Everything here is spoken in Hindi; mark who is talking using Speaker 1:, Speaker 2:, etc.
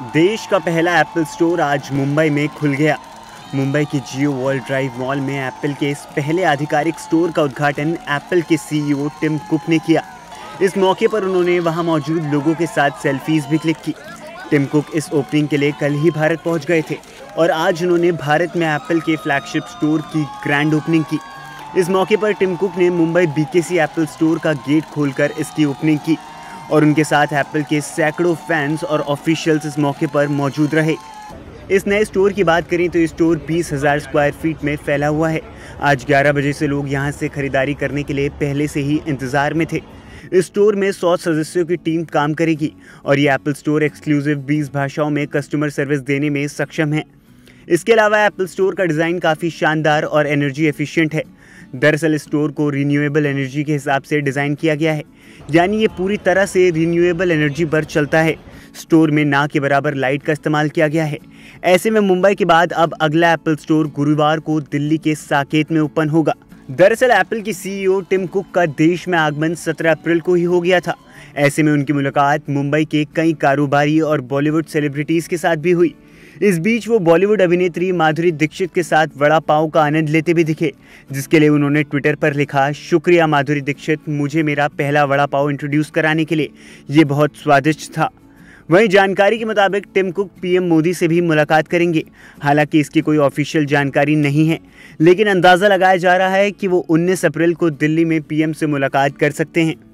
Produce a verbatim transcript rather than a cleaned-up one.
Speaker 1: देश का पहला एप्पल स्टोर आज मुंबई में खुल गया। मुंबई के जियो वर्ल्ड ड्राइव मॉल में एप्पल के इस पहले आधिकारिक स्टोर का उद्घाटन एप्पल के सीईओ टिम कुक ने किया। इस मौके पर उन्होंने वहां मौजूद लोगों के साथ सेल्फीज भी क्लिक की। टिम कुक इस ओपनिंग के लिए कल ही भारत पहुंच गए थे और आज उन्होंने भारत में एप्पल के फ्लैगशिप स्टोर की ग्रैंड ओपनिंग की। इस मौके पर टिम कुक ने मुंबई बीकेसी एप्पल स्टोर का गेट खोलकर इसकी ओपनिंग की और उनके साथ एप्पल के सैकड़ों फैंस और ऑफिशियल्स इस मौके पर मौजूद रहे। इस नए स्टोर की बात करें तो ये स्टोर बीस हज़ार स्क्वायर फीट में फैला हुआ है। आज ग्यारह बजे से लोग यहां से खरीदारी करने के लिए पहले से ही इंतज़ार में थे। इस स्टोर में सौ सदस्यों की टीम काम करेगी और ये एप्पल स्टोर एक्सक्लूसिव बीस भाषाओं में कस्टमर सर्विस देने में सक्षम है। इसके अलावा एप्पल स्टोर का डिज़ाइन काफ़ी शानदार और एनर्जी एफिशिएंट है। दरअसल इस स्टोर को रिन्यूएबल एनर्जी के हिसाब से डिज़ाइन किया गया है, यानी ये पूरी तरह से रिन्यूएबल एनर्जी पर चलता है। स्टोर में ना के बराबर लाइट का इस्तेमाल किया गया है। ऐसे में मुंबई के बाद अब अगला एप्पल स्टोर गुरुवार को दिल्ली के साकेत में ओपन होगा। दरअसल एप्पल के सीईओ टिम कुक का देश में आगमन सत्रह अप्रैल को ही हो गया था। ऐसे में उनकी मुलाकात मुंबई के कई कारोबारी और बॉलीवुड सेलिब्रिटीज़ के साथ भी हुई। इस बीच वो बॉलीवुड अभिनेत्री माधुरी दीक्षित के साथ वड़ा पाव का आनंद लेते भी दिखे, जिसके लिए उन्होंने ट्विटर पर लिखा, शुक्रिया माधुरी दीक्षित, मुझे मेरा पहला वड़ा पाव इंट्रोड्यूस कराने के लिए, ये बहुत स्वादिष्ट था। वहीं जानकारी के मुताबिक टिम कुक पीएम मोदी से भी मुलाकात करेंगे। हालांकि इसकी कोई ऑफिशियल जानकारी नहीं है, लेकिन अंदाज़ा लगाया जा रहा है कि वो उन्नीस अप्रैल को दिल्ली में पीएम से मुलाकात कर सकते हैं।